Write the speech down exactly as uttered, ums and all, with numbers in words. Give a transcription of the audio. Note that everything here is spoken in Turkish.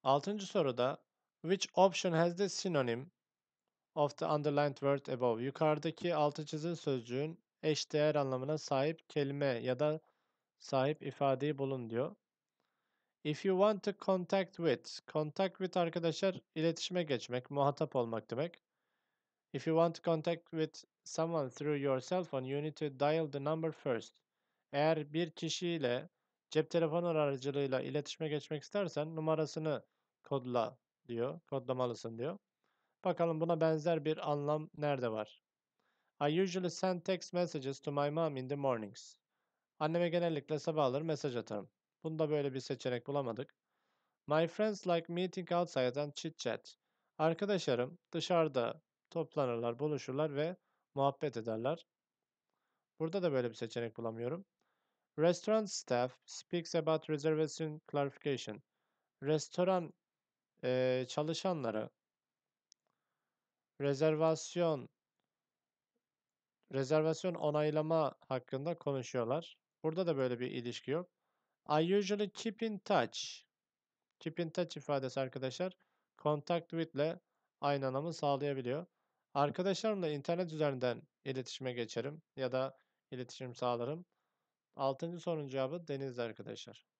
Altıncı soruda which option has the synonym of the underlined word above? Yukarıdaki altı çizili sözcüğün eşdeğer anlamına sahip kelime ya da sahip ifadeyi bulun diyor. If you want to contact with. Contact with arkadaşlar iletişime geçmek, muhatap olmak demek. If you want to contact with someone through your cell phone, you need to dial the number first. Eğer bir kişiyle cep telefonu aracılığıyla iletişime geçmek istersen numarasını kodla diyor, kodlamalısın diyor. Bakalım buna benzer bir anlam nerede var? I usually send text messages to my mom in the mornings. Anneme genellikle sabahları mesaj atarım. Bunda böyle bir seçenek bulamadık. My friends like meeting outside and chit chat. Arkadaşlarım dışarıda toplanırlar, buluşurlar ve muhabbet ederler. Burada da böyle bir seçenek bulamıyorum. Restaurant staff speaks about reservation clarification. Restoran eee, çalışanları rezervasyon rezervasyon onaylama hakkında konuşuyorlar. Burada da böyle bir ilişki yok. I usually keep in touch. Keep in touch ifadesi arkadaşlar contact with ile aynı anlamı sağlayabiliyor. Arkadaşlarımla internet üzerinden iletişime geçerim ya da iletişim sağlarım. Altıncı sorunun cevabı Denizli arkadaşlar.